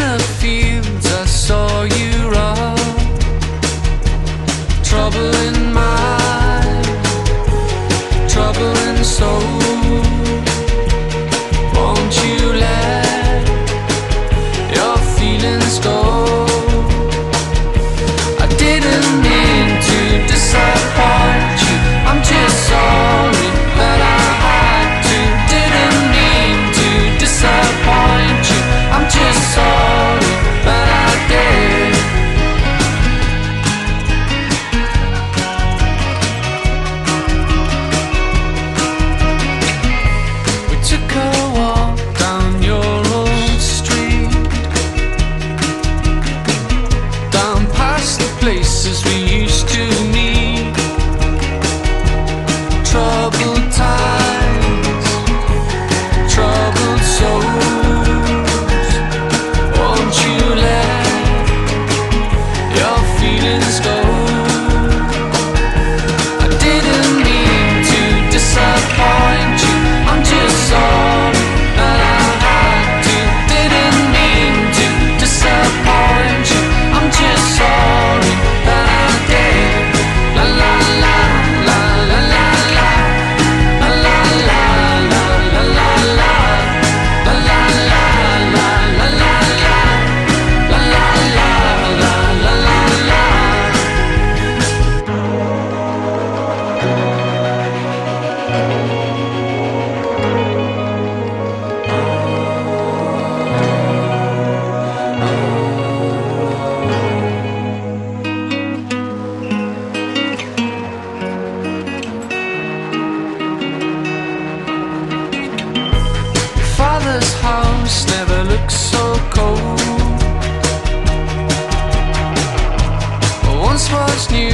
the fields I saw you run. Trouble in mind, trouble in soul. Won't you let your feelings go? I didn't mean to disappoint you. I'm just sorry that I had to. Didn't mean to disappoint you. I'm just sorry that I did. We took a walk down your old street, down past the places we used to meet. Troubled times, troubled souls. Won't you let your feelings go? I didn't mean to disappoint you. I'm just sorry that I had to. Didn't mean to disappoint you. I'm just sorry that I did. La la la la la la la. La la la la la la la. La la la la la la la. La la la la la la la. Father's house never looks so cold. What once was new